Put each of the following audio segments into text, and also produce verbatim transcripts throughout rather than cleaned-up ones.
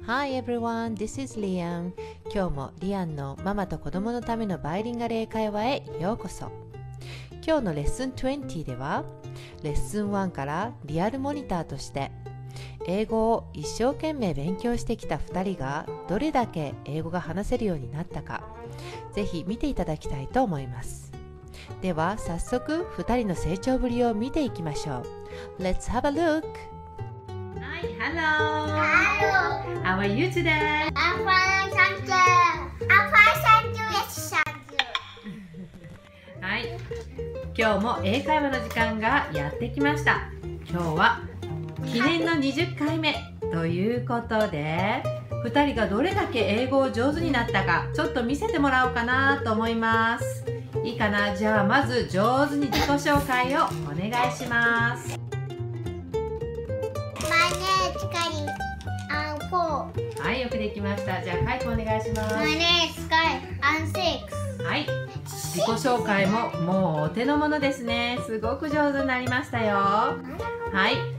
Hi everyone, this is Lian. 今日もリアンのママと子供のためのバイリンガル英会話へようこそ。今日のレッスンにじゅうでは、レッスンいちからリアルモニターとして英語を一生懸命勉強してきたふたりがどれだけ英語が話せるようになったか、ぜひ見ていただきたいと思います。では早速ふたりの成長ぶりを見ていきましょう。Let's have a look!Hi, hello. Hello. How are you today? I'm fine, thank you. I'm fine, thank you. Yes, thank you. はい。今日も英会話の時間がやってきました。今日は記念のにじゅっかいめということで、ふたりがどれだけ英語を上手になったかちょっと見せてもらおうかなと思います。いいかな？じゃあまず上手に自己紹介をお願いします。はい、よくできました。じゃあ、カイ君お願いします。 My name is Sky. I'm six. はい、自己紹介ももうお手の物ですね。すごく上手になりましたよ。はい、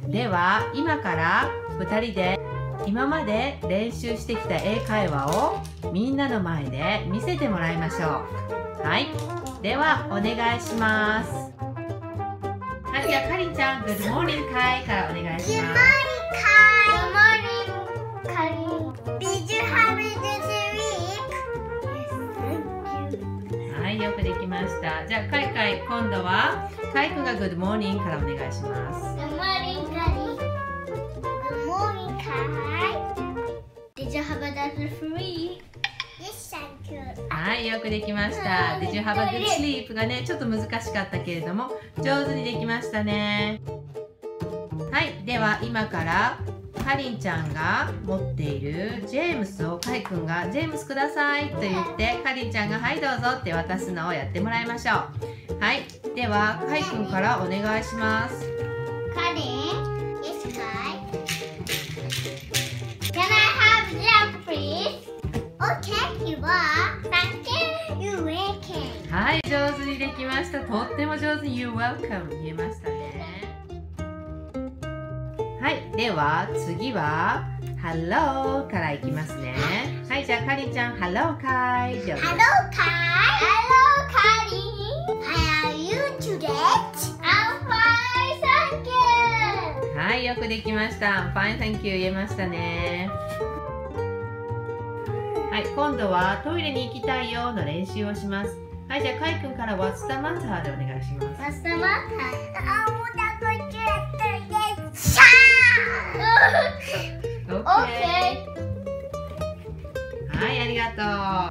では今からふたりで今まで練習してきた英会話をみんなの前で見せてもらいましょう。はい、ではお願いします。はい、じゃあかりんちゃん、Good morning カイからお願いします。 Good morning, Kai. Good morning, Kai. Did you have a good week? Yes, thank you. はい、よくできました。じゃあ、カイカイ、今度はカイ君が Good morning からお願いします。 Good morning, Kai. Good morning, Kai. Did you have a good week? Yes, thank you. はい、よくできました。Did you have a good sleep がね、ちょっと難しかったけれども、上手にできましたね。はい、では今からかりんちゃんが持っているジェームスをかいくんがジェームスくださいと言ってかりんちゃんがはいどうぞって渡すのをやってもらいましょう。はい、ではかいくんからお願いします。 かりん、Yes, Kai. Can I have jam, please? Okay, you are. Thank you. You're welcome. はい、上手にできました。とっても上手に You're welcome 言えましたね。はい、では次は Hello からいきますね。はい、じゃあかりんちゃん Hello かい。 Hello, Kai. Hello, Kai. How are you today? I'm fine, thank you. はい、よくできました。Fine, thank you 言えましたね。はい、今度はトイレに行きたいよの練習をします。はい、じゃあかいくんから What's the matter でお願いします。 What's the matter? I want to go to the shower. OK、 はい、ありがと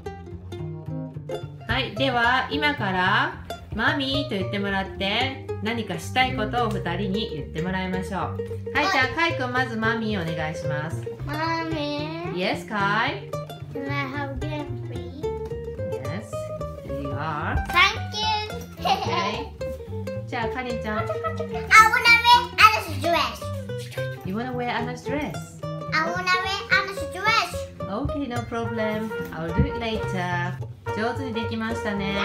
う。はい、では今からマミーと言ってもらって何かしたいことをふたりに言ってもらいましょう。はい、じゃあかいくんまずマミーお願いします。 Mommy, Yes, かい。 can I have game, please? Yes, here you are. Thank you. Okay. じゃあかりんちゃん I wanna wear Anna's dress. You wanna wear Anna's dress? I wanna wear Anna's dress. Okay, no problem. I'll do it later. 上手にできましたね。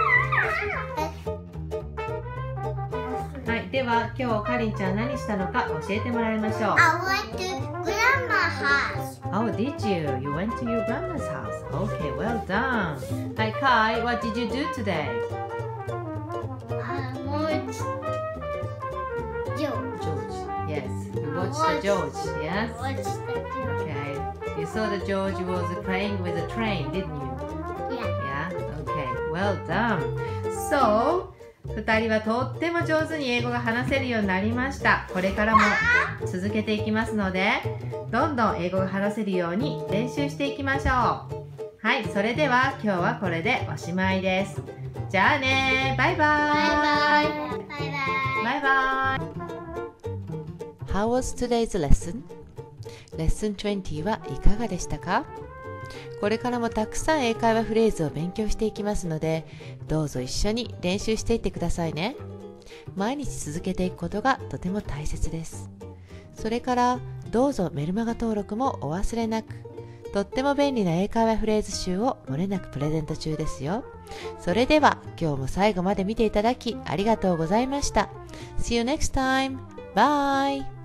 はい、では今日かりんちゃん何したのか教えてもらいましょう。 I went to grandma's house. Oh, did you? You went to your grandma's house. Okay, well done. Hi, Kai, what did you do today? I watched George. George. Yes, you watched watched- the George. Yes. I watched the George. Okay. You saw the George was playing with a train, didn't you? Yeah. Yeah. Okay. Well done. So, ふたりはとっても上手に英語が話せるようになりました。これからも続けていきますので、どんどん英語が話せるように練習していきましょう。はい、それでは今日はこれでおしまいです。じゃあね、バイバイ。 Bye bye. Bye bye. バイバイ。How was today's lesson? レッスンにじゅうはいかがでしたか？これからもたくさん英会話フレーズを勉強していきますので、どうぞ一緒に練習していってくださいね。毎日続けていくことがとても大切です。それからどうぞメルマガ登録もお忘れなく。とっても便利な英会話フレーズ集を漏れなくプレゼント中ですよ。それでは今日も最後まで見ていただきありがとうございました。See you next time. Bye!